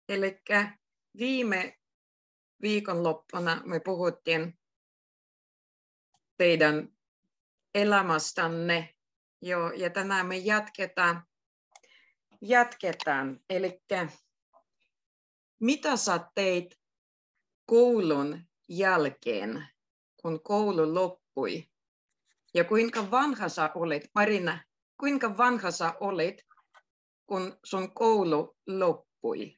Eli viime viikonloppuna me puhuttiin teidän elämästänne. Joo, ja tänään me jatketaan. Eli mitä sä teit koulun jälkeen, kun koulu loppui? Ja kuinka vanha sä olit, Marina, kuinka vanha sä olit, kun sun koulu loppui?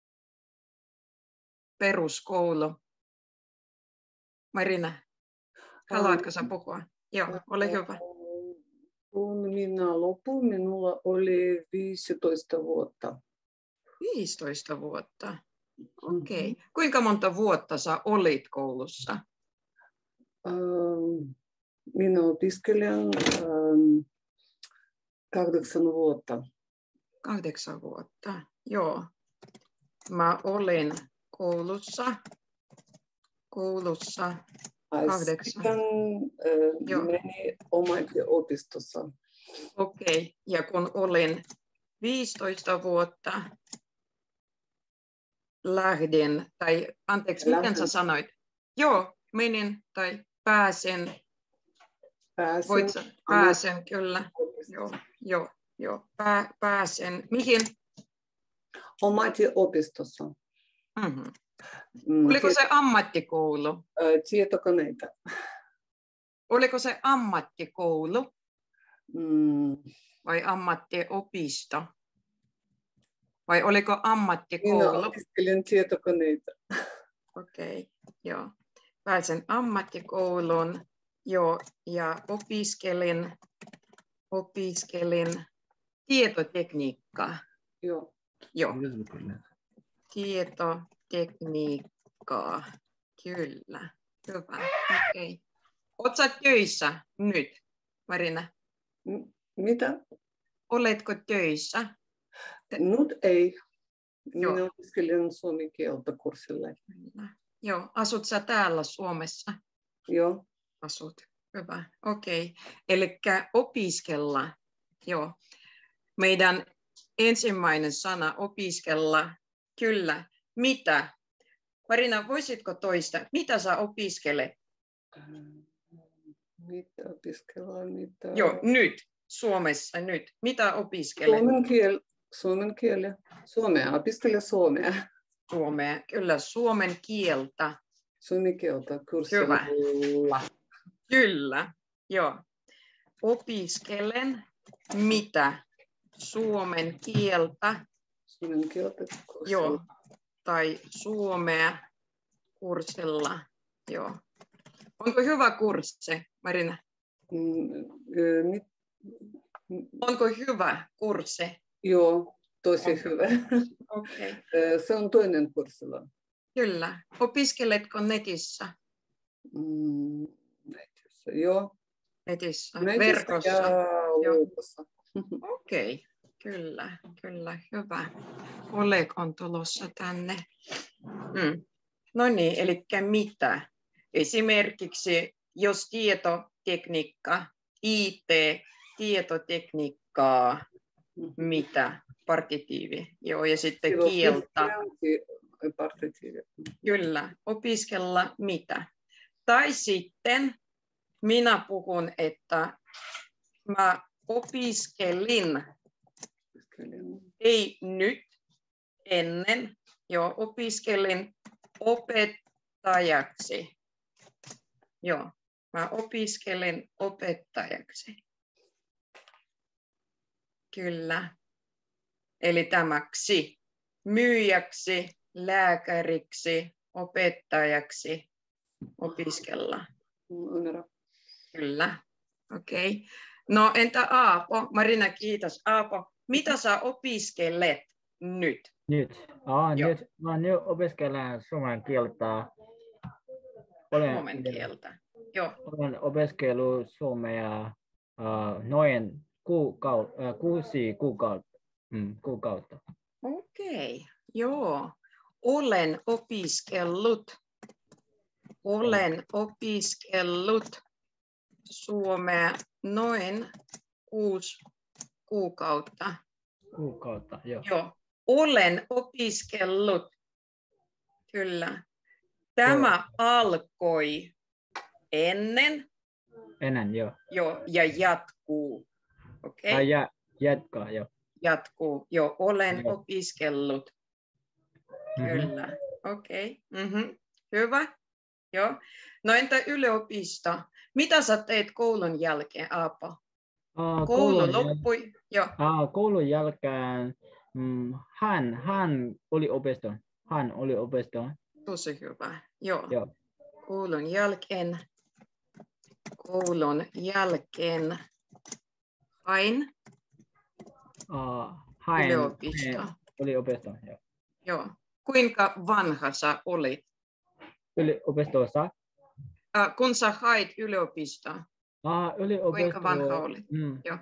Peruskoulu. Marina, haluatko sä puhua? Joo, ole hyvä. Kun minä lopuin, minulla oli 15 vuotta. 15 vuotta. Okei. Okay. Kuinka monta vuotta sä olit koulussa? Minä opiskelen 8 vuotta. 8 vuotta, joo. Mä olin koulussa 8. Sitten meni opistossa. Okei, ja kun olin 15 vuotta, lähdin, tai anteeksi, miten sä sanoit? Joo, menin tai pääsin. Pääsen, kyllä. Joo. Pääsen. Mihin? Opistossa. Mm-hmm. Oliko se ammattikoulu? Tietokoneita. Oliko se ammattikoulu? Vai ammattiopisto? Vai oliko ammattikoulu? Minä opiskelin tietokoneita. Okei, joo. Pääsin ammattikouluun, joo, ja opiskelin tietotekniikkaa. Joo. Tietotekniikkaa, kyllä. Hyvä, okei. Oletko sä töissä nyt, Marina? Mitä? Oletko töissä? Nyt ei. Minä opiskelin suomen kieltä kurssilla. Joo, asut sä täällä Suomessa? Joo. Asut, hyvä, okei. Eli opiskella, joo. Meidän ensimmäinen sana opiskella, kyllä. Mitä? Marina, voisitko toistaa? Mitä sä opiskelet? Mitä opiskellaan? Joo, nyt. Suomessa nyt. Mitä opiskelet? Suomen kieli. Suomea. Opiskele suomea. Suomea. Kyllä, suomen kieltä. Suomen kieltä kurssilla. Hyvä. Kyllä, joo. Opiskelen mitä? Suomen kieltä. Suomen kieltä kurssilla. Joo. Tai suomea kurssilla. Joo. Onko hyvä kurssi, Marina? Onko hyvä kurssi? Joo, tosi hyvä. Okay. Se on toinen kurssilla. Kyllä. Opiskeletko netissä? Netissä, joo. Netissä, verkossa. Ja okei, kyllä, hyvä. Oleg on tulossa tänne. No niin, eli mitä? Esimerkiksi jos tietotekniikka, IT, tietotekniikkaa, mitä? Partitiivi, joo, ja sitten kieltä. Kyllä, opiskella mitä? Tai sitten minä puhun, että mä opiskelin, ei nyt, ennen, joo, opiskelin opettajaksi. Joo, mä opiskelin opettajaksi. Kyllä. Eli tämäksi myyjäksi, lääkäriksi, opettajaksi opiskella. Kyllä. Okei. Okay. No entä Aapo? Marina, kiitos. Aapo, mitä sä opiskelet nyt? Nyt mä nyt opiskelen suomen kieltä. Suomen kieltä. Joo. Olen opiskellut suomea noin 6 kuukautta. Okei, joo. Olen opiskellut suomea noin 6 kuukautta. Kuukautta, joo. Joo, Olen opiskellut. Kyllä. Tämä alkoi ennen. Ennen, joo. Joo, ja jatkuu. Okei. Okay. Jatkaa, joo. Jatkuu. Joo, olen Joo. opiskellut. Kyllä. Okei. Hyvä. Joo. No entä yliopisto? Mitä sä teet koulun jälkeen, Aapo? Koulu loppui. Joo. Koulun jälkeen hän oli opiston. Hän oli opiston. Tosi hyvä. Joo. Joo. Koulun jälkeen hain yliopisto. Oli opiston, joo. Joo. Kuinka vanha sä olit? Yliopistossa? Kun sä hait yliopistoa. Kuinka vanha olit? Joo.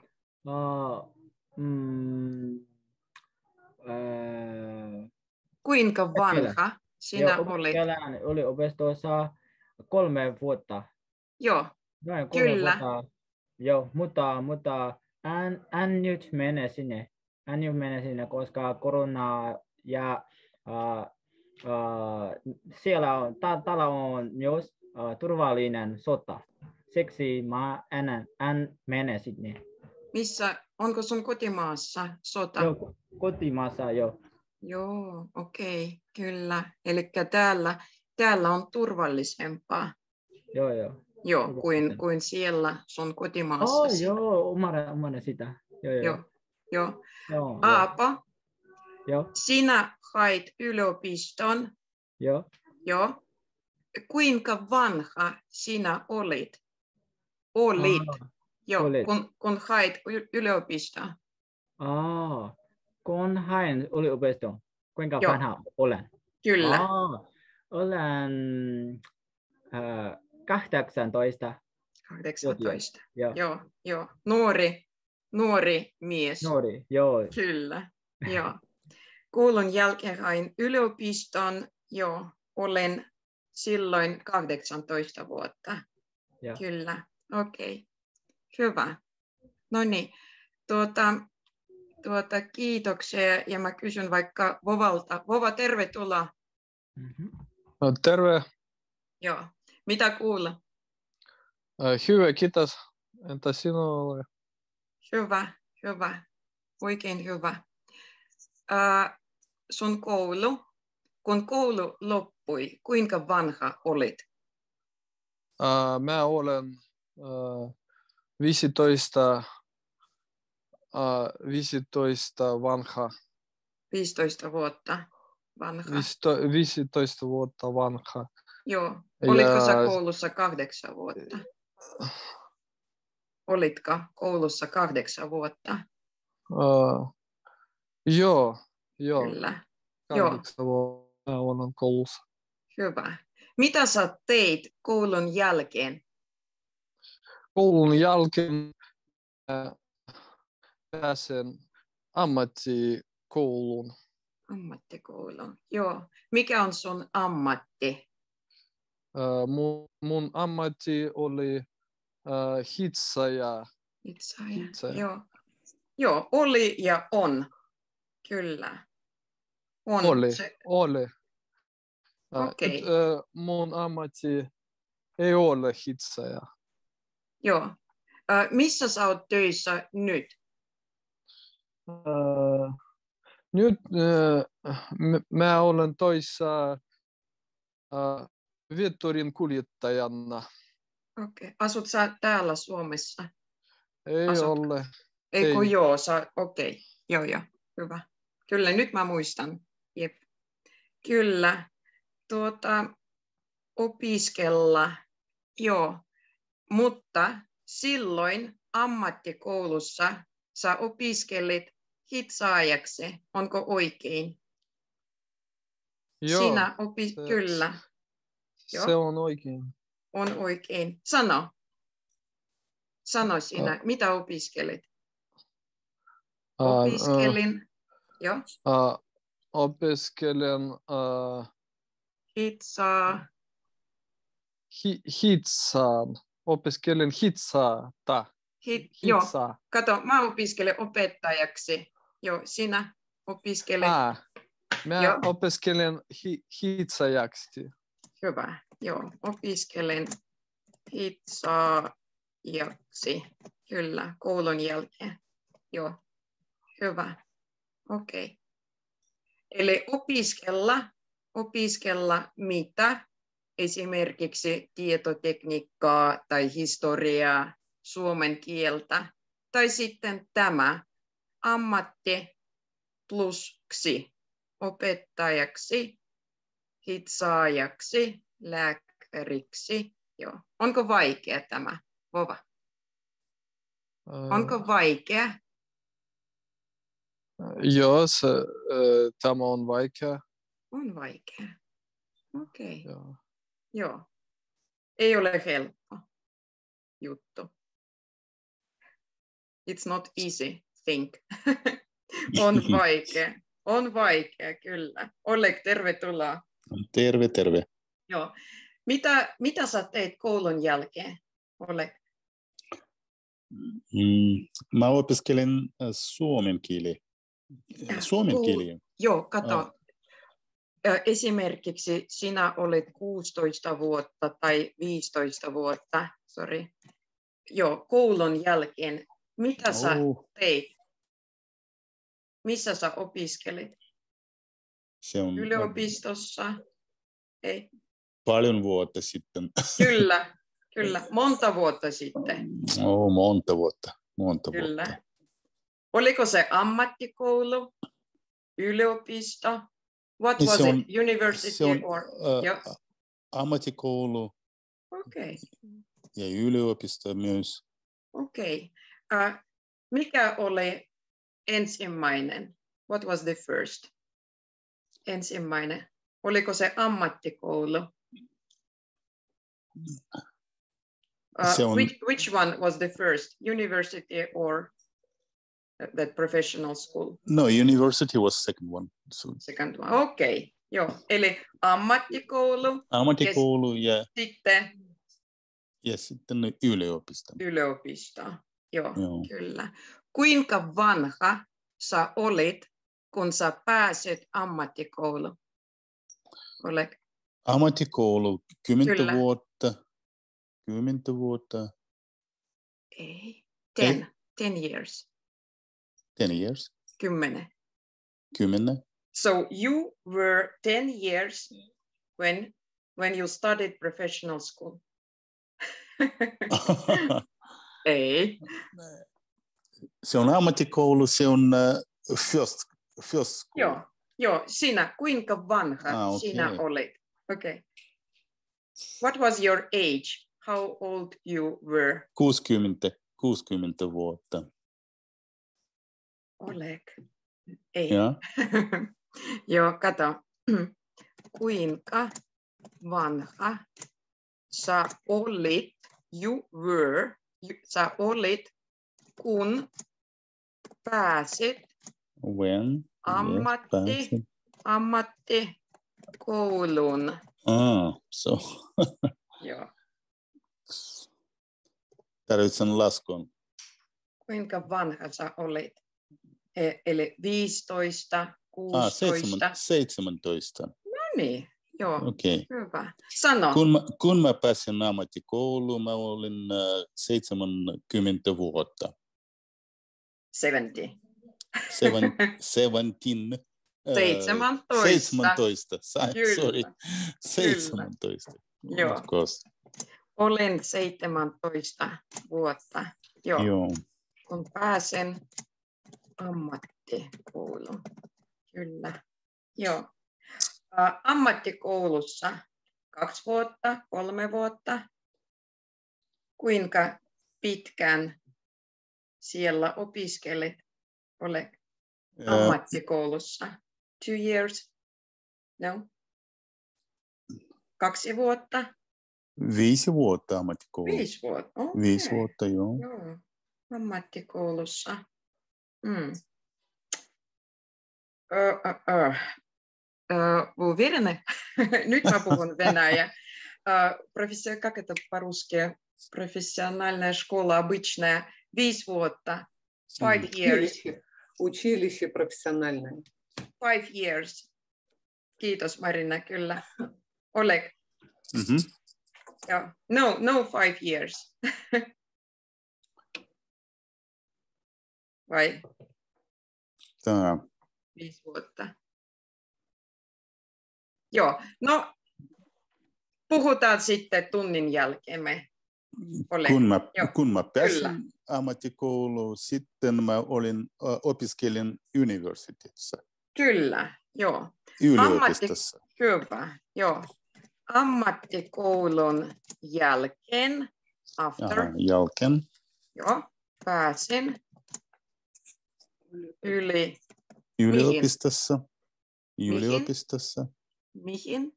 Kuinka vanha sinä olit? Oli opistossa 3 vuotta. Joo, Noin 3 kyllä. Vuotta. Joo, mutta en nyt mene sinne. Koska korona ja siellä on, täällä on myös turvallinen sota. Siksi mä en mene sinne. Missä, onko sun kotimaassa sota? Joo, kotimaassa joo. Joo, okei, kyllä. Eli täällä on turvallisempaa. Joo. Joo, kuin siellä sun kotimaassa. Joo, ymmärrän sitä. Joo. Aapo, joo. Sinä hait yliopiston. Joo. Kuinka vanha sinä olit? Joo, kun hait yliopistoa. Kun hain yliopistoon. Kuinka vanha olen? Kyllä. Olen 18. 18. Joo. Nuori mies. Nuori, joo. Kyllä, joo. Koulun jälkeen hain yliopiston. Joo, olen silloin 18 vuotta. Ja. Kyllä, okei. Hyvä. No niin, kiitoksia ja mä kysyn vaikka Vovalta. Vova, tervetuloa. No, terve. Joo, mitä kuulla? Hyvä, kiitos. Entä sinulle? Hyvä. Oikein hyvä. Sun kun koulu loppui, kuinka vanha olit? Mä olen 15 vanha. 15 vuotta vanha. 15 vuotta vanha. Joo. Olitko sä koulussa 8 vuotta? Olitko koulussa 8 vuotta? Joo. Kyllä. 8 vuotta olen koulussa. Hyvä. Mitä sä teit koulun jälkeen? Koulun jälkeen pääsen ammattikouluun. Ammattikouluun, joo. Mikä on sun ammatti? Mun ammatti oli hitsaaja. Joo, oli ja on. Kyllä. On. Oli. Okei. Mun ammatti ei ole hitsaaja. Joo. Missä sä oot töissä nyt? Nyt mä olen töissä veturin kuljettajana. Okei. Asut sä täällä Suomessa? Ei ole. Eikö joo, okei. Joo, hyvä. Kyllä, nyt mä muistan. Jep. Kyllä. Opiskella, joo. Mutta silloin ammattikoulussa sä opiskelit hitsaajaksi. Onko oikein? Joo. Sinä kyllä. Se on oikein. On oikein. Sano sinä, mitä opiskelit? Opiskelin. Joo. Opiskelen hitsaan. Opiskelen hitsaata. Joo, kato, mä opiskelen opettajaksi. Joo, sinä Opiskelet. Mä Joo. opiskelen hitsajaksi. Hyvä. Joo, opiskelen hitsaajaksi. Kyllä, koulun jälkeen. Joo, hyvä. Okei. Eli opiskella mitä? Esimerkiksi tietotekniikkaa tai historiaa, suomen kieltä. Tai sitten tämä ammatti pluksi, opettajaksi, hitsaajaksi, lääkäriksi. Joo. Onko vaikea tämä, Vova? Onko vaikea? Joo, tämä on vaikea. On vaikea. Okei. Joo. Joo. Ei ole helppo juttu. It's not easy think. On vaikea, kyllä. Oleg, tervetuloa. Terve. Joo. Mitä sä teit koulun jälkeen, Oleg? Mä opiskelen suomen kieli. Joo, kato. Esimerkiksi sinä olet 16 vuotta tai 15 vuotta, Joo, koulun jälkeen. Mitä sä teit? Missä sä opiskelit? Se on yliopistossa? Ei. Paljon vuotta sitten. Kyllä. Monta vuotta sitten. Monta vuotta. Kyllä. Oliko se ammattikoulu, yliopisto? What was it? University or? Ammattikoulu ja yliopisto myös. Okei. Mikä oli ensimmäinen? What was the first? Ensimmäinen. Oliko se ammattikoulu? Which one was the first? University or that professional school? No, university was second one. So. Second one. Okei. Joo. Eli ammattikoulu. Ammattikoulu ja sitten yliopisto. Yliopisto. Joo, kyllä. Kuinka vanha sä olit, kun sä pääsit ammattikouluun? Oleg? Ammattikoulu 10 vuotta. 10 vuotta. Ei. 10 years. 10 years. 10. 10. So you were 10 years when you studied professional school. Ei. Se on ammattikoulu, se on first school. Joo, sinä, kuinka vanha sinä olit? Okay. What was your age? How old you were? 60 vuotta. Oleg. Ei. Ja. Joo, kato. Kuinka vanha sä olit, sä olit, kun pääsit ammattikouluun. So. Joo. Tarvitsen laskun. Kuinka vanha sä olit? Eli 15, 16. 17. No niin, joo. Okay. Hyvä. Sano. Kun mä pääsin ammattikouluun, mä olin 70 vuotta. 70. 17. 17. Sorry. 17. Joo. Of course. Olen 17 vuotta. Joo. Kun pääsen ammattikouluun. Kyllä. Joo. Ammattikoulussa 2 vuotta, 3 vuotta. Kuinka pitkään siellä opiskelit? Olet ammattikoulussa? 2 years? No? 2 vuotta? 5 vuotta ammattikoulussa. 5 vuotta, okay. 5 vuotta, joo. Ammattikoulussa. Уверены? Nyt mä puhun venäjä. Как это по-русски? Профессиональная школа обычная 5 vuotta. 5 years. Училище профессиональное. 5 years. Kiitos Marina, kyllä. Oleg. Joo. No 5 years. Vai? Tämä. 5 vuotta. Joo, no puhutaan sitten tunnin jälkeen me. Kun mä pääsin ammattikouluun, sitten mä opiskelin universiteetissa. Kyllä, joo. Yliopistossa. Hyvä, joo. Ammattikoulun jälkeen, jälkeen. Joo, pääsin yliopistossa. Mihin?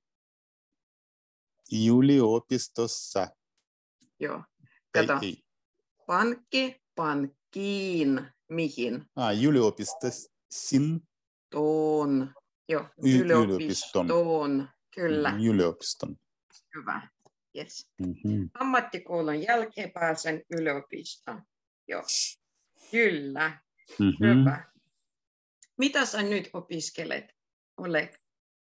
Yliopistossa. Joo. Kato. Ei. Pankkiin. Mihin? Yliopistosin. Toon. Joo. Yliopiston. Kyllä. Yliopiston. Hyvä. Yes. Ammattikoulun jälkeen pääsen yliopistoon. Joo. Kyllä. Hyvä. Mitä sä nyt opiskelet, Oleg?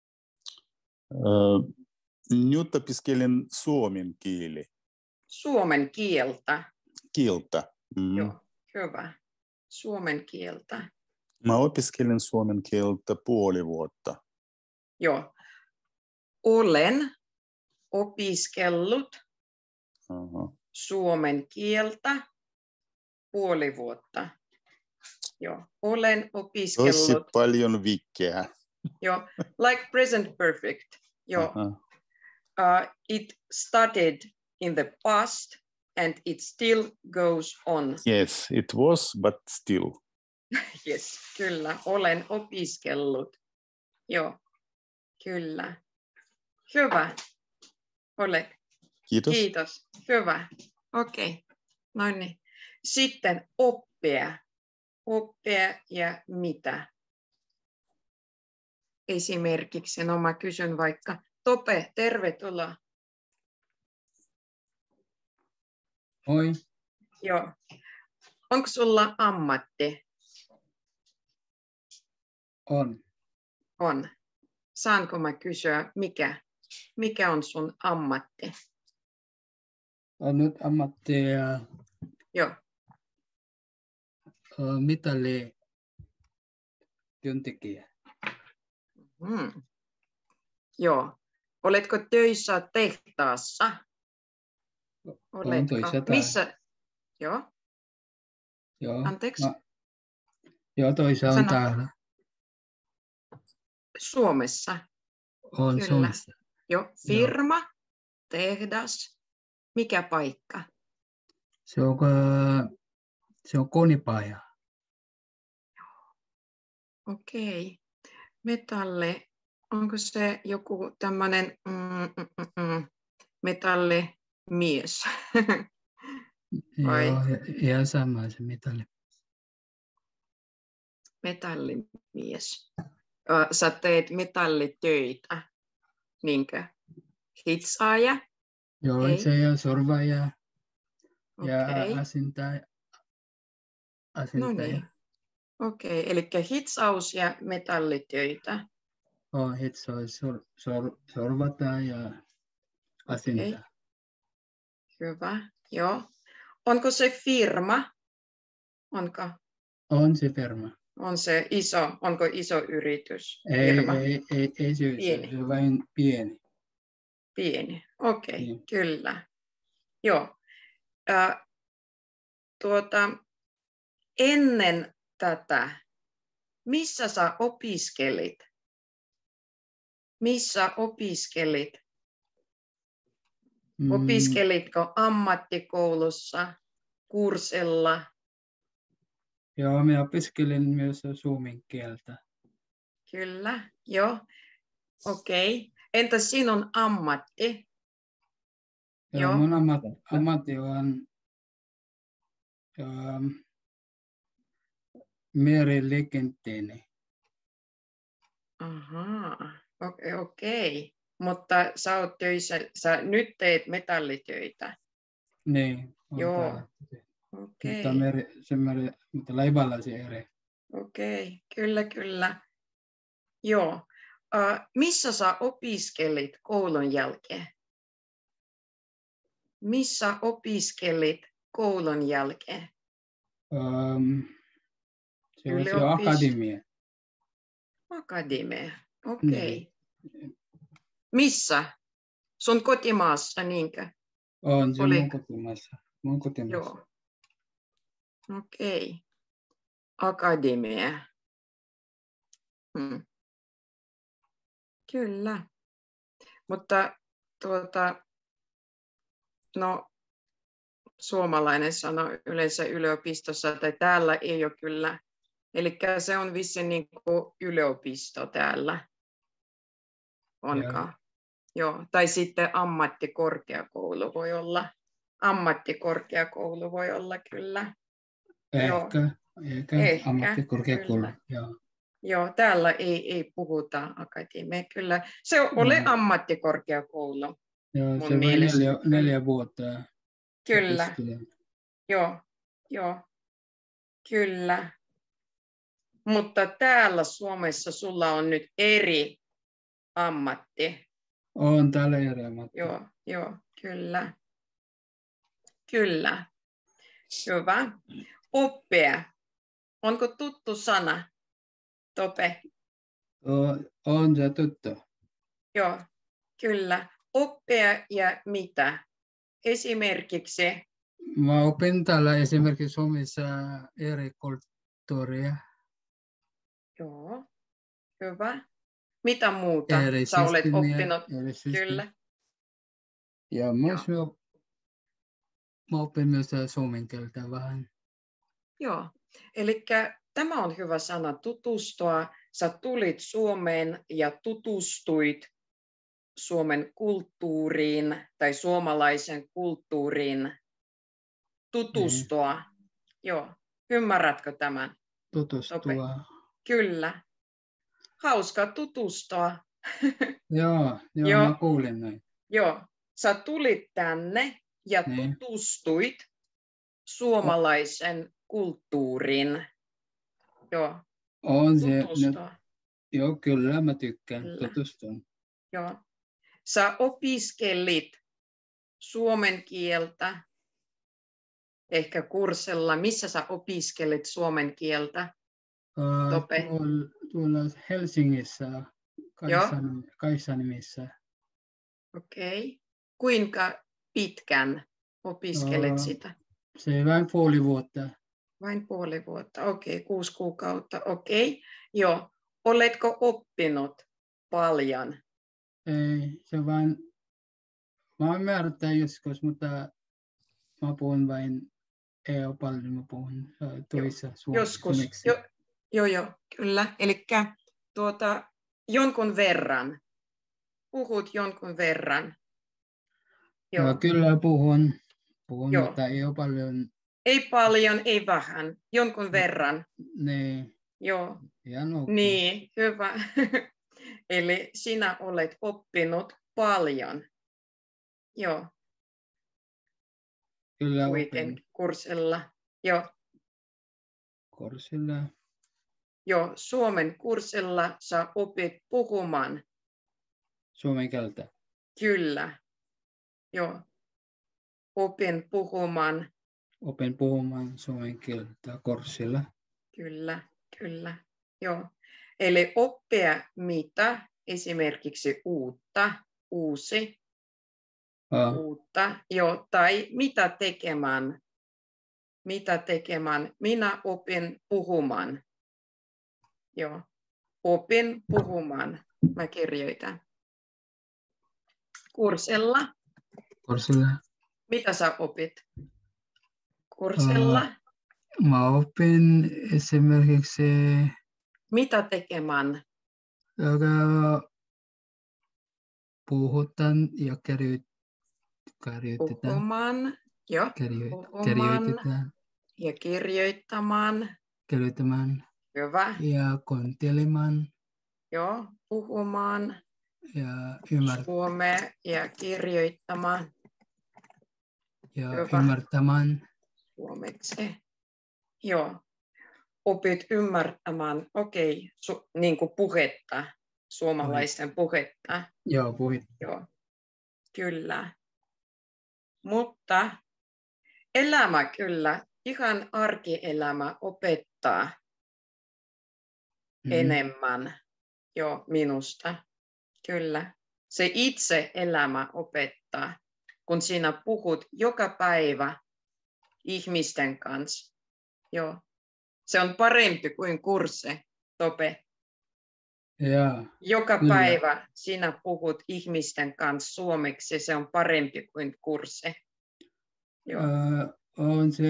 Nyt opiskelen suomen kieli. Suomen kieltä. Kieltä. Joo, hyvä. Suomen kieltä. Mä opiskelen suomen kieltä puoli vuotta. Joo. Olen opiskellut suomen kieltä puoli vuotta. Joo. Olen opiskellut. Tosi paljon vikkeä. Joo. Like present perfect. Joo. It started in the past and it still goes on. Yes, it was, but still. Yes, kyllä. Olen opiskellut. Joo, kyllä. Hyvä. Oleg. Kiitos. Kiitos. Hyvä. Okei. No niin. Sitten oppia. Oppia ja mitä? Esimerkiksi, no mä kysyn vaikka, Tope, tervetuloa. Moi. Joo. Onko sulla ammatti? On. On. Saanko mä kysyä, mikä on sun ammatti? On nyt ammattia. Joo. Työntekijä. Joo. Oletko töissä tehtaassa? Oletko? Missä? Joo. Joo. Anteeksi? Joo, toisa on täällä. Suomessa? On Kyllä. Suomessa. Joo. Firma, tehdas, mikä paikka? Se on konipaja. Okei. Metalli, onko se joku tämmöinen metallimies? Joo, ihan sama se metalli. Metallimies. Sä teet metallitöitä, niinkö? Hitsaaja? Joo, hitsaaja, sorvaaja ja asintaja. No niin. Okei, eli hitsaus ja metallitöitä. Hitsaus, sorvata ja asintaa. Okay. Hyvä, joo. Onko se firma? Onko? On se firma. On se iso, onko iso yritys? Ei se on vain pieni. Pieni, okei, kyllä. Joo. Ennen tätä, missä sä opiskelit? Missä opiskelit? Opiskelitko ammattikoulussa, kurssilla? Joo, minä opiskelin myös suomen kieltä. Kyllä, joo. Okei. Entä sinun ammatti? Joo. Mun ammatti on meriliikenteeni. Ahaa, okei. Mutta sä oot töissä, sä nyt teet metallitöitä. Niin. Joo. Okei. Mutta laivalla se eri. Okei, kyllä. Joo. Missä sä opiskelit koulun jälkeen? Missä opiskelit koulun jälkeen? Se on se akademia. Akademia, okei. Missä? Sun kotimaassa, niinkö? On se Oli- mun kotimaassa. Mun kotimaassa. Joo. Okei. Akademia. Kyllä. Mutta no, suomalainen sana yleensä yliopistossa tai täällä ei ole kyllä. Eli se on vissiin niin kuin yliopisto täällä. Onkaan. Joo. Tai sitten ammattikorkeakoulu voi olla. Ammattikorkeakoulu voi olla kyllä. Ehkä ammattikorkeakoulu. kyllä. Joo. Joo, täällä ei puhuta akademia. Kyllä. Se oli ammattikorkeakoulu. Joo, mun se mielestä. vai 4 vuotta. Kyllä. opiskelen. Joo. Kyllä. Mutta täällä Suomessa sulla on nyt eri ammatti. On täällä eri ammatti. Joo, kyllä. Kyllä. Hyvä. Oppia. Onko tuttu sana? Tope. On se tuttu. Joo, kyllä. Oppia ja mitä? Esimerkiksi. Mä opin täällä esimerkiksi Suomessa eri kulttuuria. Joo, hyvä. Mitä muuta Eri sä olet systeemiä, oppinut? eri systeemiä. Kyllä. Ja myös mä opin myös suomen kieltä vähän. Joo, eli tämä on hyvä sana, tutustua. Sä tulit Suomeen ja tutustuit Suomen kulttuuriin tai suomalaisen kulttuuriin. Tutustua. Joo, ymmärrätkö tämän? Tutustua. Tope. Kyllä. Hauska tutustua. Joo, Joo. mä kuulin näin. Joo, sä tulit tänne ja Niin. tutustuit suomalaisen kulttuuriin. Joo, On se. tutustua. Joo, kyllä mä tykkään Kyllä. tutustua. Joo. Sä opiskelit suomen kieltä, ehkä kurssilla. Missä sä opiskelit suomen kieltä? Tope. Tuolla Helsingissä, Kaisanimissa. Okei. Kuinka pitkän opiskelet sitä? Se vain puoli vuotta. Vain puoli vuotta. Okei, 6 kuukautta. Okei. Joo. Oletko oppinut paljon? Ei, se vain, mä ymmärrän joskus, mutta mä puhun vain, ei ole paljon, mä puhun toissa Joskus. suomeksi. Joo, kyllä. Eli jonkun verran. Puhut jonkun verran. Joo. Kyllä puhun, Joo. mutta ei ole paljon. Ei paljon, ei vähän. Jonkun verran. Niin, Joo. ihan ok. Niin, hyvä. Eli sinä olet oppinut paljon. Joo, Kyllä kuitenkin kurssilla. Joo, kurssilla. Suomen kurssilla sä opit puhumaan. Suomen kieltä. Kyllä. Joo. Opin puhumaan. Suomen kieltä kurssilla. Kyllä. Joo. Eli oppia mitä? Esimerkiksi uusi. Uutta. Joo. Tai mitä tekemään. Minä opin puhumaan. Joo. Opin puhumaan. Mä kirjoitan. Kurssilla. Mitä sä opit? Kurssilla. Mä opin esimerkiksi Mitä tekemään? puhutaan ja kirjoitetaan. Puhumaan. Joo. Kirjoitetaan. Ja kirjoittamaan. Hyvä. Ja kuuntelemaan. Joo. Puhumaan. Ja ymmärtämään. Suomea ja kirjoittamaan. Ja Hyvä. ymmärtämään. Suomeksi. Joo. opit ymmärtämään, niin kuin puhetta, suomalaisten puhetta. Joo, puhuit. Joo, kyllä. Mutta elämä kyllä, ihan arkielämä opettaa enemmän jo minusta. Kyllä. Se itse elämä opettaa, kun sinä puhut joka päivä ihmisten kanssa. Joo. Se on parempi kuin kurssi, Tope. Jaa. Joka Kyllä. päivä sinä puhut ihmisten kanssa suomeksi, se on parempi kuin kurssi. Joo. On se,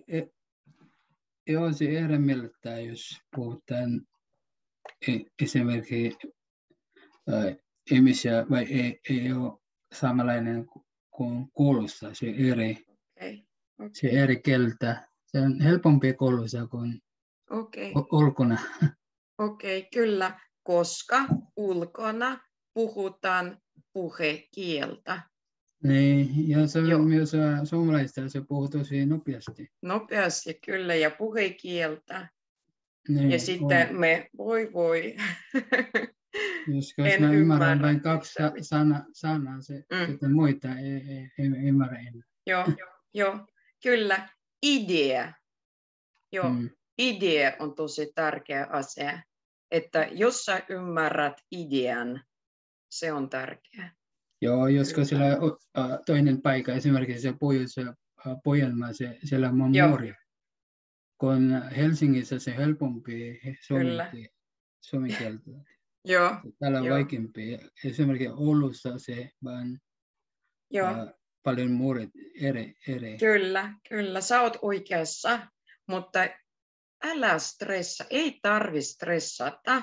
se eri mieltä, jos puhutaan esimerkiksi ihmisiä, vai ei ole samanlainen kuin koulussa, se eri, se eri kieltä. Se on helpompi koulussa kuin ulkona. Okei, kyllä, koska ulkona puhutaan puhekieltä. Niin, ja se on myös suomalaista, se puhuu tosi nopeasti. Nopeasti, kyllä, ja puhekieltä. Niin, ja sitten me voi. Joskus mä ymmärrän vain 2 sanaa, sitten muita ei ymmärrä enää. Joo, kyllä. Idea. Joo, idea on tosi tärkeä asia. Että jos sä ymmärrät idean, se on tärkeää. Joo, joskus siellä toinen paikka, esimerkiksi se Pohjanmaa, siellä on muuri. Kun Helsingissä se helpompi suomen kieltä. Joo. Täällä on vaikeampi. Esimerkiksi Oulussa se vaan paljon muurit eri. Kyllä, sä oot oikeassa, mutta älä stressa, ei tarvitse stressata.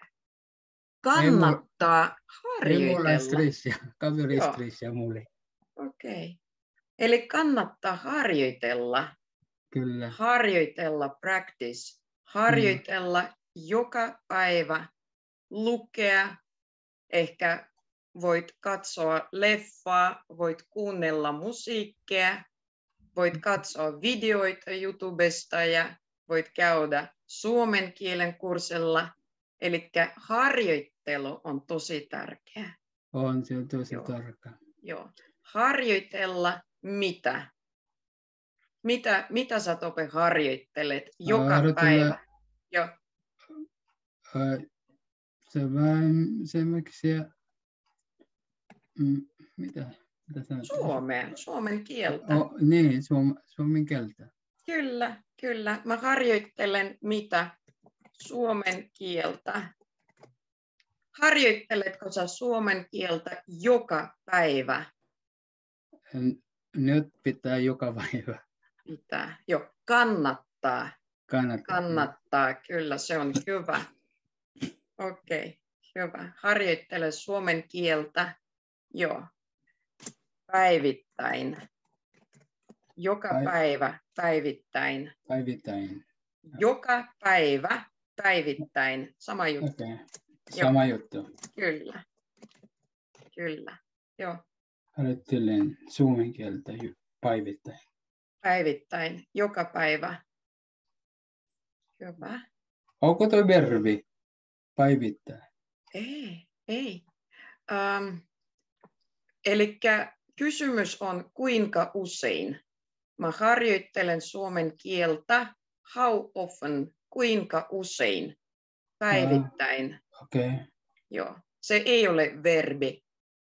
Kannattaa harjoitella. Ei mulla stressiä, kaveri stressiä mulle. Okei. Eli kannattaa harjoitella. Kyllä. Harjoitella, practice. Harjoitella joka päivä, lukea, ehkä voit katsoa leffaa, voit kuunnella musiikkia, voit katsoa videoita YouTubesta ja voit käydä suomen kielen kurssilla. Eli harjoittelu on tosi tärkeää. On se tosi tärkeää. Joo. Harjoitella mitä? Mitä sä, Tope, harjoittelet joka päivä? Joo. Se vaan semmoiksi, mitä Suomen kieltä. Niin, suomen kieltä. Kyllä. Mä harjoittelen mitä? Suomen kieltä. Harjoitteletko sä suomen kieltä joka päivä? Nyt pitää joka päivä. Pitää. Joo, kannattaa. Kannattaa, kyllä, se on hyvä. Okei, hyvä. Harjoittele suomen kieltä. Joo. Päivittäin. Joka päivä, päivittäin. Joka päivä, päivittäin. Sama juttu. Okay. Sama juttu. Kyllä. Joo. Harjoittelen suomen kieltä päivittäin. Päivittäin, joka päivä. Hyvä. Onko tuo verbi päivittää? Ei. Eli kysymys on kuinka usein. Mä harjoittelen suomen kieltä. How often? Kuinka usein? Päivittäin. Okei. Joo. Se ei ole verbi.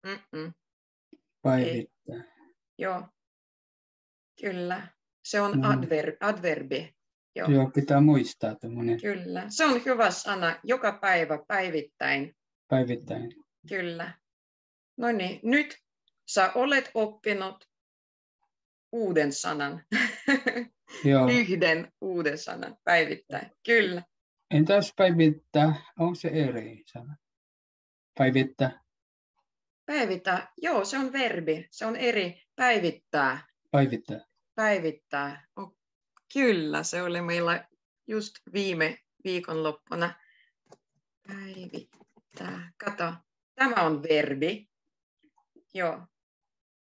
Päivittäin. Joo. Kyllä. Se on adverbi. Joo, pitää muistaa tämmöinen. Kyllä. Se on hyvä sana. Joka päivä, päivittäin. Päivittäin. Kyllä. No niin, nyt sä olet oppinut uuden sanan. Joo. Yhden uuden sanan päivittäin. Kyllä. Entäs päivittää? Onko se eri sana? Päivittää. Päivittää. Joo, se on verbi. Se on eri. Päivittää. Päivittää. Kyllä, se oli meillä just viime viikonloppuna. Päivittää. Kato, tämä on verbi. Joo.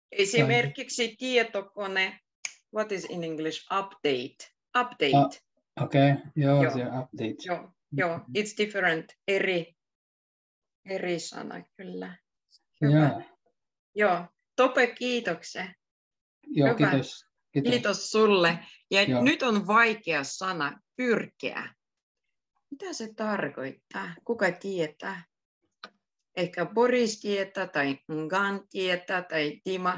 Esimerkiksi tietokone. What is in English? Update. Okei, joo, Joo. se update. Joo, it's different, eri sana, kyllä. Hyvä. Joo. Joo, Tope, kiitoksia. Joo, Hyvä. kiitos. Kiitos sulle. Ja Joo. nyt on vaikea sana, pyrkiä. Mitä se tarkoittaa? Kuka tietää? Ehkä Boris tietää, tai Ngan tietää, tai Dima.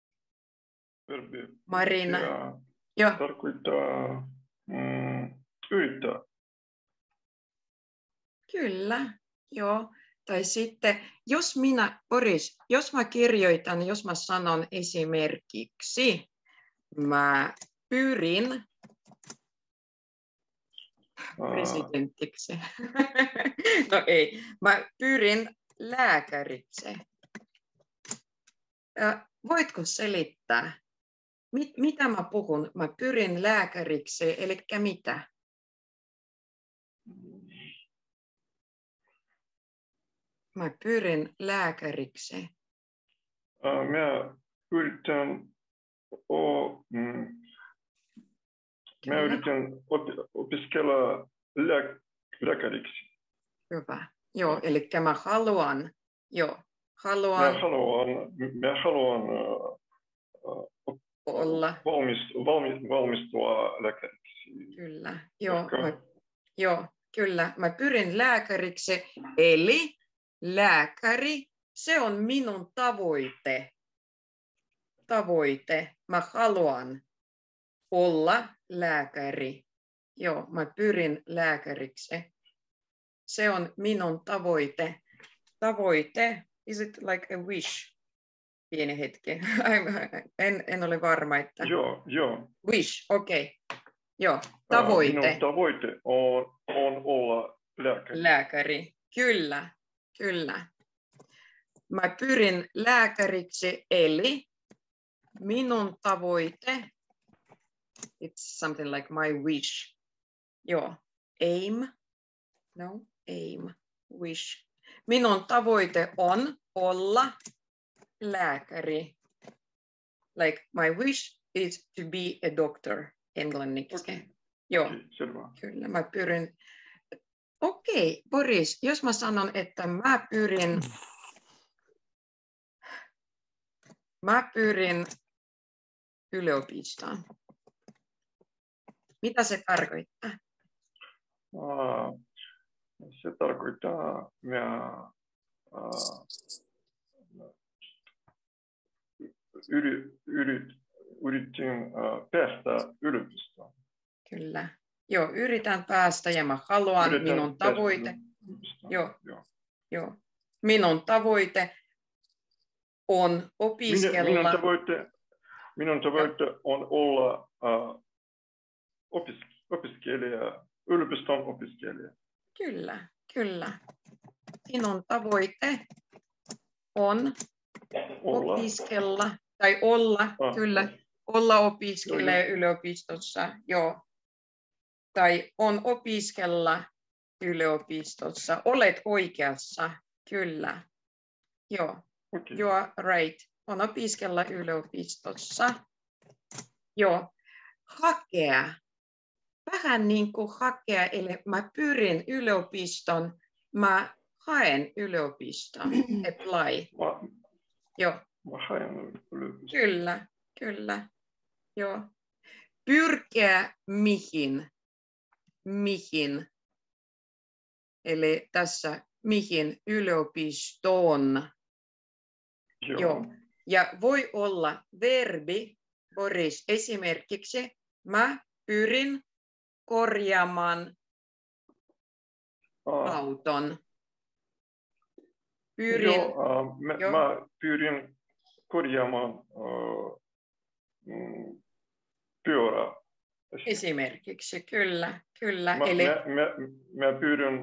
Marina. Joo. Tarkoittaa yrittää. Kyllä, joo. Tai sitten, jos mä kirjoitan, jos mä sanon esimerkiksi, mä pyrin presidentiksi. No ei, mä pyrin lääkäriksi. Voitko selittää, mitä mä puhun? Mä pyrin lääkäriksi, eli mitä? Mä pyrin lääkäriksi. Mä yritän opiskella lääkäriksi. Hyvä. Joo, eli mä haluan. Joo, Mä haluan olla. Valmistua lääkäriksi. Kyllä, joo, kyllä. Mä pyrin lääkäriksi, eli lääkäri, se on minun tavoite. Mä haluan olla lääkäri. Joo, mä pyrin lääkäriksi. Se on minun tavoite. Tavoite, is it like a wish? Pieni hetki. En ole varma, että... Joo. Wish, okei. Joo, tavoite. Minun tavoite on olla lääkäri. Lääkäri, kyllä. Mä pyrin lääkäriksi, eli minun tavoite, it's something like my wish. Joo, aim, wish. Minun tavoite on olla lääkäri. Like my wish is to be a doctor, englanniksi. Okay. Joo, Selvä. kyllä mä pyrin. Okei, Boris, jos mä sanon, että mä pyrin yliopistoon. Mitä se tarkoittaa? Se tarkoittaa, mä yritin päästä yliopistoon. Kyllä. Joo, yritän päästä ja mä haluan, minun tavoite. Joo. Minun tavoite on opiskella. Minun tavoite on olla opiskelija, yliopiston opiskelija. Kyllä. Minun tavoite on opiskella, tai olla, kyllä, olla opiskelija yliopistossa, joo. Tai on opiskella yliopistossa. Olet oikeassa, kyllä. Joo, Okay. You are right. On opiskella yliopistossa. Joo, hakea. Vähän niin kuin hakea, eli mä pyrin yliopiston, mä haen yliopiston, apply. Joo. Mä haen yliopiston. Kyllä. Joo. Pyrkiä mihin? Eli tässä mihin yliopistoon. Joo. Ja voi olla verbi, Boris, esimerkiksi mä pyrin korjaamaan auton. Mä pyrin korjaamaan pyörää. Esimerkiksi, kyllä. Mä pyrin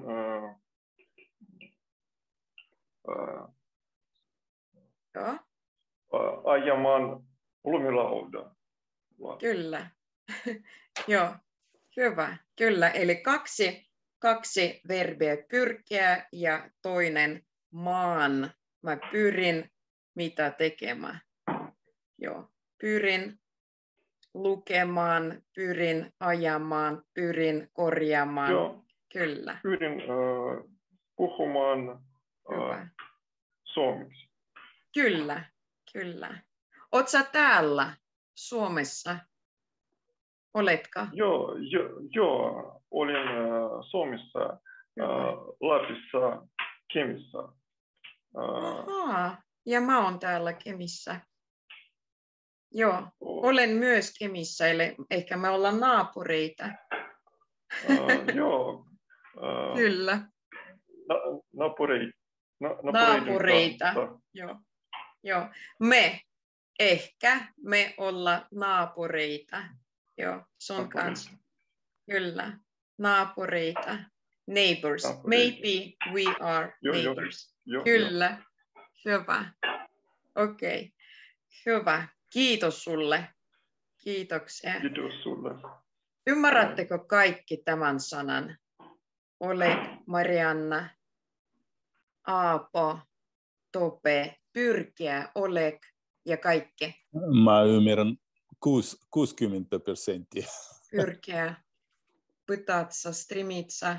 ajamaan lumilaudan. Kyllä. Joo, hyvä. Kyllä, eli kaksi verbiä, pyrkiä ja toinen maan. Mä pyrin mitä tekemään. Joo, pyrin lukemaan, pyrin ajamaan, pyrin korjaamaan. Joo. Kyllä. Pyrin puhumaan suomeksi. Kyllä, kyllä. Oletko sä täällä Suomessa? Oletko? Joo. Olin Suomessa, Lapissa, Kemissä. Ahaa. Ja mä oon täällä Kemissä. Joo, olen myös Kemissä, eli ehkä me ollaan naapureita. Joo. Kyllä. Naapureita. Joo. Me ollaan naapureita. Joo, sun kanssa. Kyllä, naapureita. Neighbors. Maybe we are neighbors. Kyllä. Hyvä. Okei. Hyvä. Kiitos sulle. Kiitoksia. Kiitos sulle. Ymmärrättekö kaikki tämän sanan? Olet, Marianna, Aapo, Tope, pyrkiä, Oleg ja kaikki. Mä ymmärrän 60%. Pyrkiä, pytatsa, strimitsa.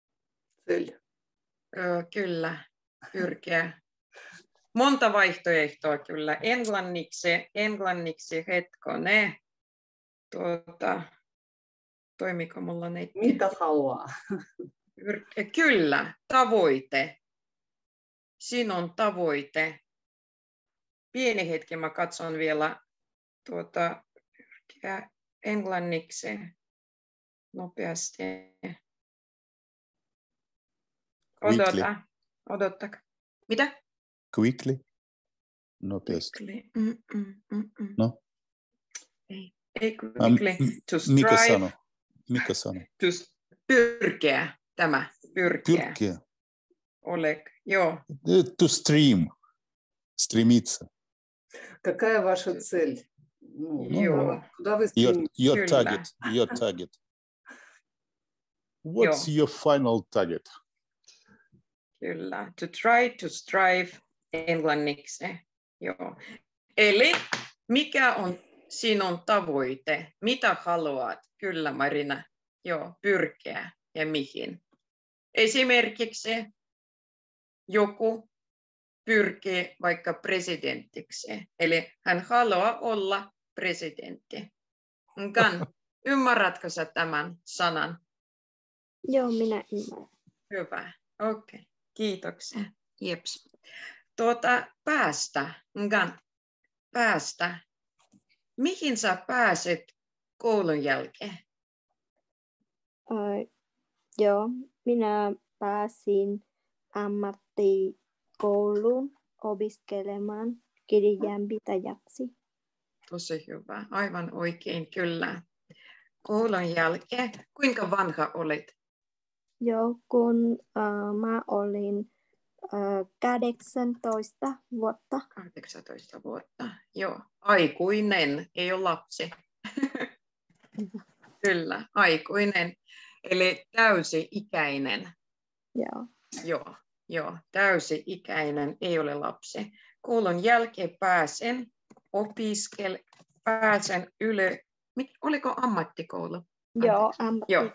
Kyllä, pyrkiä. Monta vaihtoehtoa kyllä. Englanniksi hetkonen. Toimiko mulla netti? Mitä haluaa? Kyllä, tavoite. Sinun tavoite. Pieni hetki, mä katson vielä englanniksi nopeasti. Odota. Mitä? Quickly? Nopeasti. No? Ei quickly. To strive. Mikä sano? To pyrkiä. Tämä. Pyrkiä. Oleg. Joo. To stream. Стремиться. Какая ваша цель? Куда вы стремитесь? Your target. What's your final target? Kyllä. To try, to strive, englanniksi. Joo. Eli mikä on sinun tavoite? Mitä haluat? Kyllä, Marina. Joo, pyrkiä ja mihin? Esimerkiksi joku pyrkii vaikka presidentiksi. Eli hän haluaa olla presidentti. Ymmärrätkö sä tämän sanan? Joo, minä ymmärrän. Hyvä. Okei. Kiitoksia. Jeps. Päästä. Mihin sä pääset koulun jälkeen? Joo, minä pääsin ammattikouluun opiskelemaan kirjanpitäjäksi. Tosi hyvä. Aivan oikein, kyllä. Koulun jälkeen. Kuinka vanha olet? Joo, kun mä olin 18 vuotta. 18 vuotta, joo. Aikuinen, ei ole lapsi. Kyllä, aikuinen. Eli täysi-ikäinen. Joo, täysi-ikäinen, ei ole lapsi. Koulun jälkeen pääsen Oliko ammattikoulu? Joo, ammattikoulu.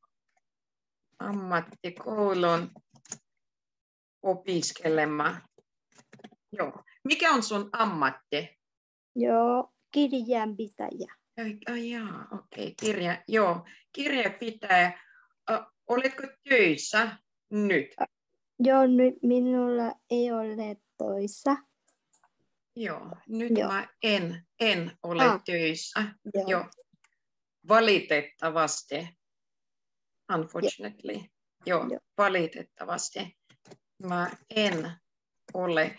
Ammattikoulun opiskelemaan. Joo. Mikä on sun ammatti? Joo, kirjanpitäjä. Okei. Kirjanpitäjä. Oletko töissä nyt? Joo, nyt minulla ei ole töissä. Joo, nyt mä en ole töissä. Joo. Valitettavasti. Unfortunately. Joo, valitettavasti. Mä en ole.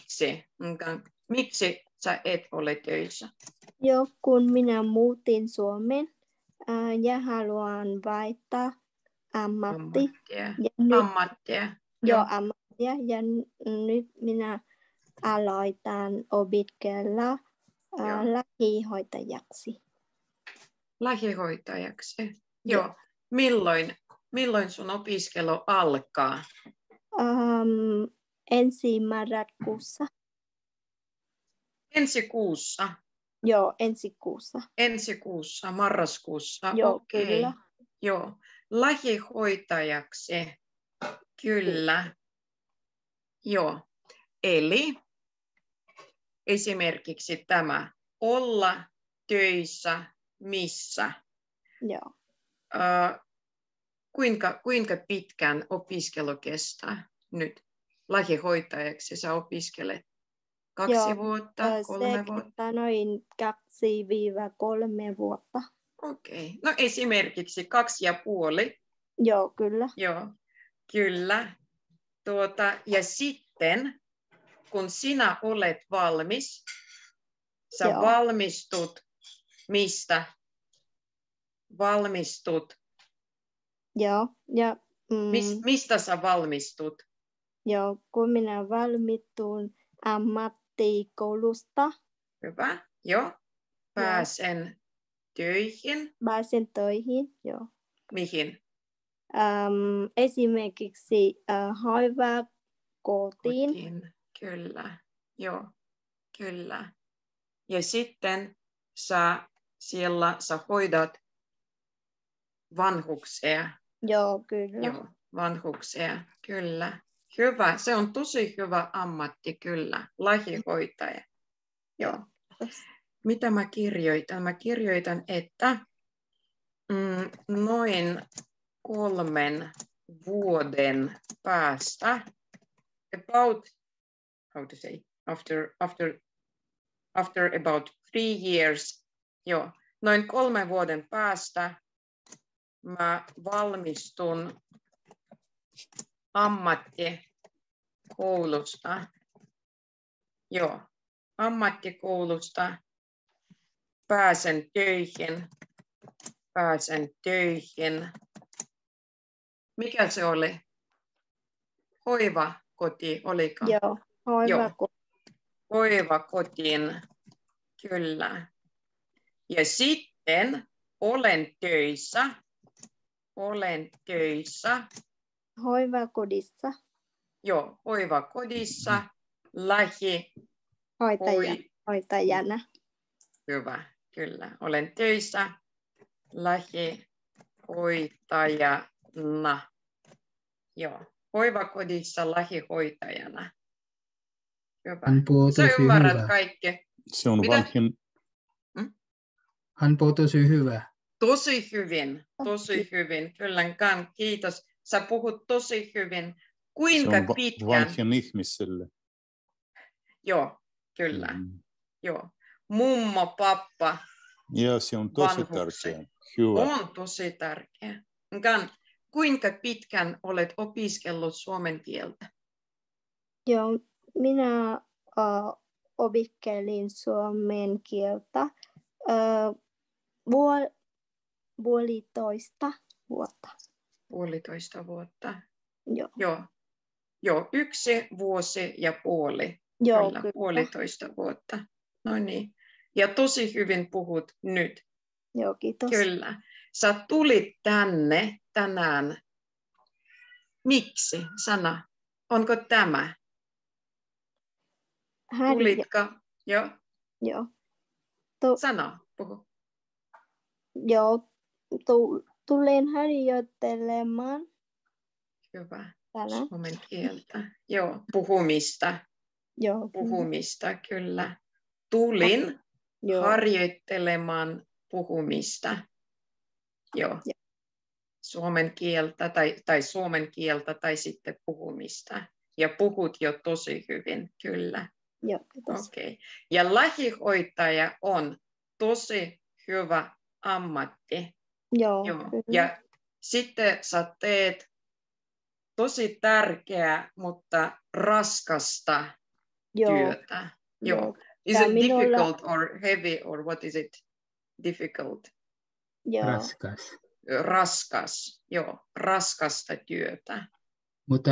Miksi sä et ole töissä? Joo, kun minä muutin Suomeen ja haluan vaihtaa ammattia. Joo, ammattia. Ja nyt minä aloitan opiskella lähihoitajaksi. Lähihoitajaksi? Joo. Milloin sun opiskelu alkaa? Ensi marraskuussa. Ensi kuussa? Joo, ensi kuussa. Ensi kuussa, marraskuussa. Joo, Okei. kyllä. Joo, lähihoitajaksi. Kyllä. Joo, eli esimerkiksi tämä olla töissä missä. Joo. Kuinka pitkän opiskelu kestää nyt? Lähihoitajaksi sä opiskelet 2 vuotta, 3 vuotta? Noin 2-3 vuotta. Okei. No esimerkiksi 2,5. Joo, kyllä. Joo, kyllä. Ja sitten, kun sinä olet valmis, sä Joo. valmistut mistä? Valmistut. Joo. Ja, Mistä sä valmistut? joo, kun minä valmistun ammattikoulusta. Hyvä. Joo. Pääsen töihin. Pääsen töihin, joo. Mihin? Esimerkiksi hoivakotiin. Kyllä. Joo. Kyllä. Ja sitten sä hoidat vanhuksia. Joo, kyllä. Joo, vanhuksia, kyllä. Hyvä, se on tosi hyvä ammatti, kyllä. Lähihoitaja. Joo. Mitä mä kirjoitan? Mä kirjoitan, että noin 3 vuoden päästä, after about 3 years, joo, noin 3 vuoden päästä mä valmistun ammattikoulusta. Joo, ammattikoulusta pääsen töihin. Mikä se oli? Hoivakoti, oliko? Joo, hoivakoti. Hoivakotiin, kyllä. Ja sitten olen töissä. Hoivakodissa. Joo, hoivakodissa. Hoitajana. Hyvä, kyllä. Olen töissä lähihoitajana. Joo, hoivakodissa lähihoitajana. Hyvä. Sä ymmärrät kaikki. Se on vanhin. Hän puhuu tosi hyvä. Tosi hyvin. Kyllä, kiitos. Sä puhut tosi hyvin. Kuinka se on pitkän? vanhin ihmiselle. Joo, kyllä. Joo. Mummo, pappa. Ja se on tosi tärkeä. Hyvä. On tosi tärkeä. Kuinka pitkän olet opiskellut suomen kieltä? Joo, minä opiskelin suomen kieltä 1,5 vuotta. 1,5 vuotta. Joo. Joo, 1,5 vuotta. Joo, kyllä. 1,5 vuotta. No niin. Ja tosi hyvin puhut nyt. Joo, kiitos. Kyllä. Sä tulit tänne tänään. Miksi? Sana. Onko tämä? Tulitko? Joo. Sano, puhu. Joo, tulen harjoittelemaan. Hyvä. Tänään. Suomen kieltä. Joo, puhumista. Joo. Puhumista, kyllä. Tulin harjoittelemaan puhumista. Joo. Suomen kieltä tai suomen kieltä tai sitten puhumista. Ja puhut jo tosi hyvin, kyllä. Joo, kiitos. Okei. Ja lähihoitaja on tosi hyvä ammatti. Joo. Ja sitten sä teet tosi tärkeää, mutta raskasta työtä. Joo. Is it difficult or heavy or what is it? Difficult. Joo. Raskas. Joo, raskasta työtä. Mutta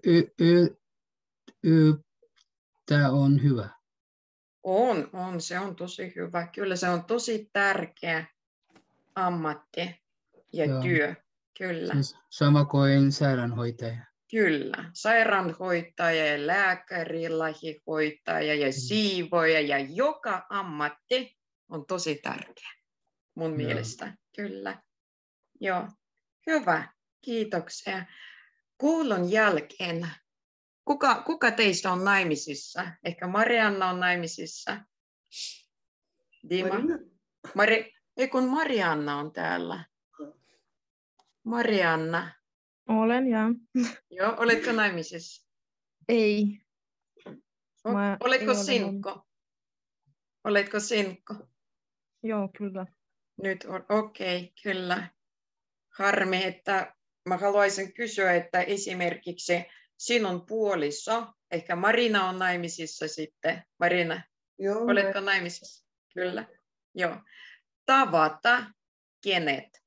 tämä on hyvä. Se on tosi hyvä. Kyllä se on tosi tärkeä ammatti ja työ. Kyllä. Sama kuin sairaanhoitaja. Kyllä. Sairaanhoitaja, lääkäri, lähihoitaja ja siivoja ja joka ammatti on tosi tärkeä mun mielestä. Kyllä. Joo. Hyvä. Kiitoksia. Koulun jälkeen, kuka teistä on naimisissa? Ehkä Marianna on naimisissa. Dima? Ei kun Marianna on täällä. Marianna. Olen, ja. Joo, oletko naimisissa? Ei. Oletko sinkko? Oletko sinkko? Joo, kyllä. Nyt on, okei, kyllä. Harmi, että mä haluaisin kysyä, että esimerkiksi sinun puoliso, ehkä Marina on naimisissa sitten. Marina, Joo, oletko naimisissa? Kyllä. Joo. Tavata kenet?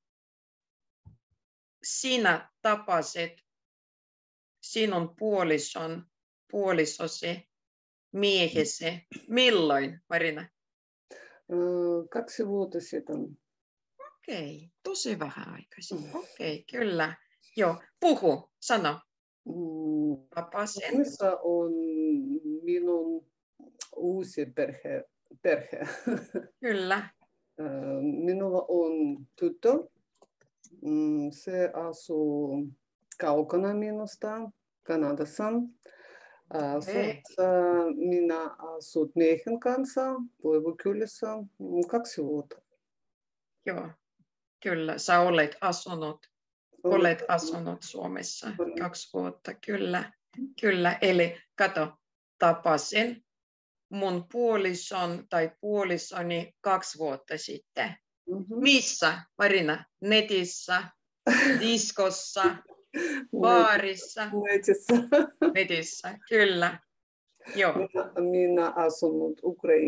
Sinä tapasit sinun puolisosi, miehesi. Milloin, Marina? 2 vuotta sitten. Okei, tosi vähän aikaisin. Okei, kyllä. Joo, puhu, sano. Tapasin. Missä on minun uusi perhe? Kyllä. Minulla on tyttö. Se asuu kaukana minusta, Kanadassa. Minä asun miehen kanssa Toivokylässä 2 vuotta. Joo, kyllä. Sä olet asunut Suomessa 2 vuotta, kyllä. Kyllä, eli kato, tapasin mun puolison tai puolisoni 2 vuotta sitten. Missä, Marina? Netissä, diskossa, baarissa? Netissä, kyllä. Joo. Minä asunut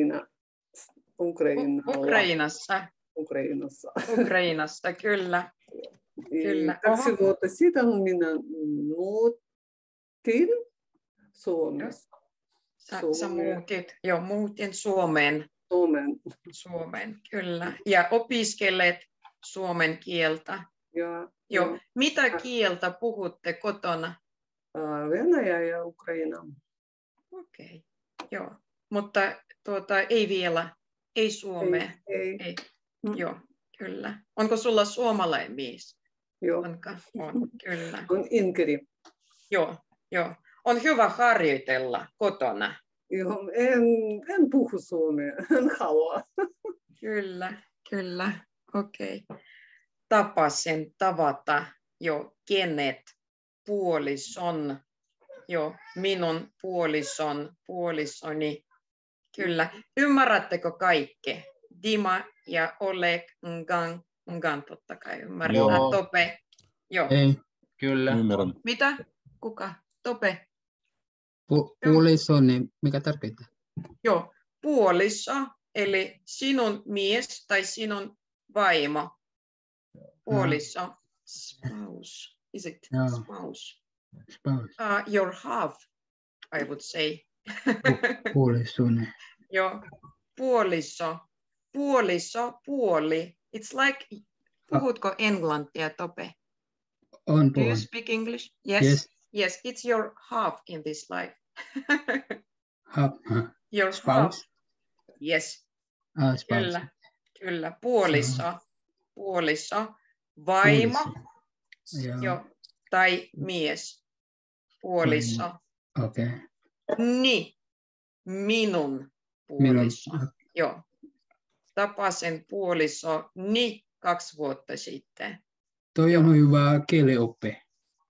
Ukrainassa, kyllä. Kyllä. 2 vuotta sitten minä muutin Suomessa. Sä muutin Suomeen. Suomeen, kyllä. Ja opiskelet suomen kieltä. Joo. Mitä kieltä puhutte kotona? Venäjä ja Ukraina. Okei, joo. Mutta ei vielä, ei suomea. Ei. Joo, kyllä. Onko sulla suomalainen mies? Joo. On, kyllä. On inkeri. Joo. On hyvä harjoitella kotona. Joo, en puhu suomea, en halua. Kyllä. Okei. Tapasin tavata jo kenet puolison, jo minun puolisoni. Kyllä. Ymmärrättekö kaikki? Dima ja Oleg, Ngan totta kai ymmärrän. Tope. Joo. Ei, kyllä. Ymmärrän. Mitä? Kuka? Tope. Puoliso, niin mikä tarkoittaa? Joo, puoliso, eli sinun mies tai sinun vaimo. Puoliso. Spouse. Is it spouse? Your half, I would say. Puolisoni. Joo, puoliso. Puoli. It's like, puhutko englantia, Tope? Do you speak English? Yes, it's your half in this life. Your spouse? Half. Yes. Spouse. Kyllä. Puoliso. Vaimo. Joo. Tai mies. Puoliso. Okei. Minun puoliso. Joo. Tapasin puolisoni 2 vuotta sitten. Toi on hyvä kielioppi.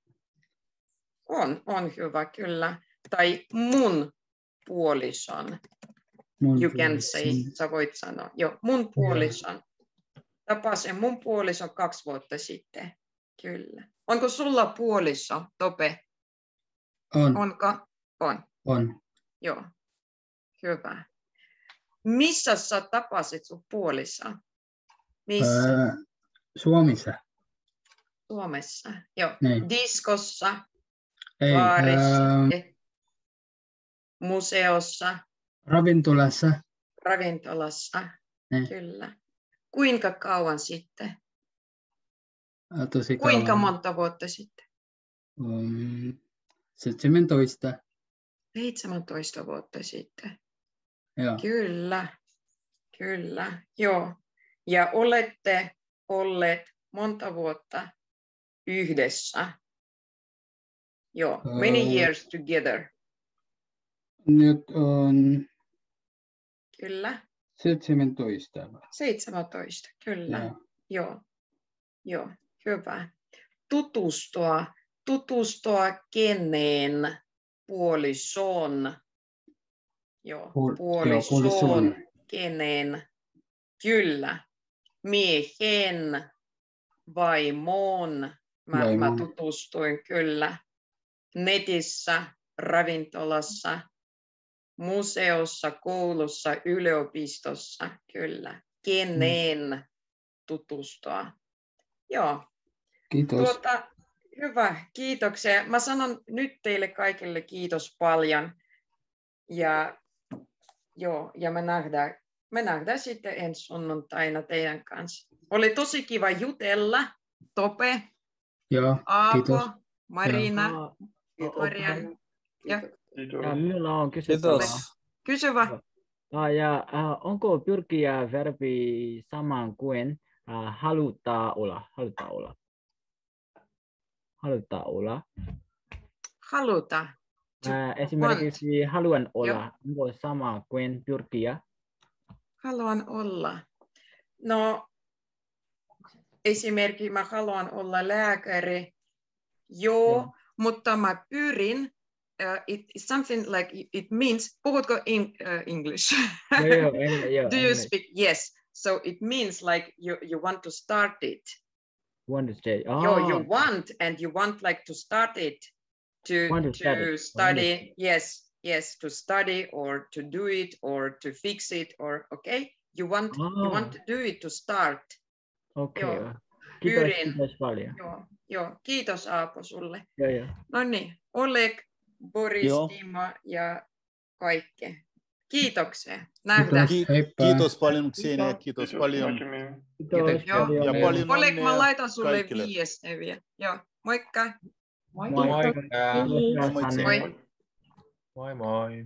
On hyvä, kyllä. Tai mun puolison. You can say, sä voit sanoa. Joo, mun puolison. Tapasin mun puolison 2 vuotta sitten. Kyllä. Onko sulla puoliso, Tope? On. Onko? On. Joo. Hyvä. Missä sä tapasit sun puoliso? Missä? Suomessa. Suomessa. Joo. Niin. Diskossa. Ei, baarissa. Museossa. Ravintolassa. Niin. Kyllä. Kuinka kauan sitten? Tosi kauan. Kuinka monta vuotta sitten? 17. 17 vuotta sitten. Joo. Kyllä. Kyllä, joo. Ja olette olleet monta vuotta yhdessä. Joo, many years together. Nyt on Kyllä. 17. 17, kyllä. Joo. Joo, hyvä. Tutustua kenen puolisoon. Joo, puolisoon kenen. Kyllä. Miehen vaimoon. Mä tutustuin kyllä. Netissä, ravintolassa, museossa, koulussa, yliopistossa, kyllä. Kenen tutustua. Joo. Kiitos. Hyvä, kiitoksia. Mä sanon nyt teille kaikille kiitos paljon. Ja me nähdään sitten ensi sunnuntaina teidän kanssa. Oli tosi kiva jutella. Tope, Aapo, kiitos. Marina, Marian. Ja minulla on kysyttävä. Kysy vaan. Onko pyrkiä verbi saman kuin haluta olla? Haluta. Esimerkiksi haluan olla. Onko sama kuin pyrkiä? Haluan olla. No, esimerkiksi mä haluan olla lääkäri. Joo, mutta mä pyrin. It's something like it means. Puhutko English? Yeah. Do you speak? Yes. So it means like you want to start it. Want to stay. You want and you want like to start it to study. Yes, to study or to do it or to fix it or okay. You want to do it to start. Okay. Kiitos paljon. Joo, kiitos Aapo sulle. Joo. No niin, Oleg, Boris, Timo ja kaikki. Kiitoksia. Nähdään. Kiitos paljon Ksenia, kiitos paljon. Ja paljon Oleg, mä laitan sulle 5 eviä. Joo, moikka. Moi. Moi.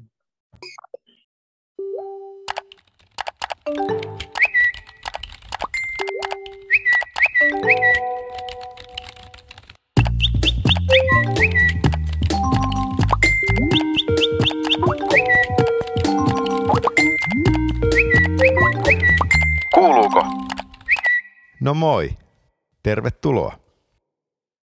Kuuluuko? No moi. Tervetuloa.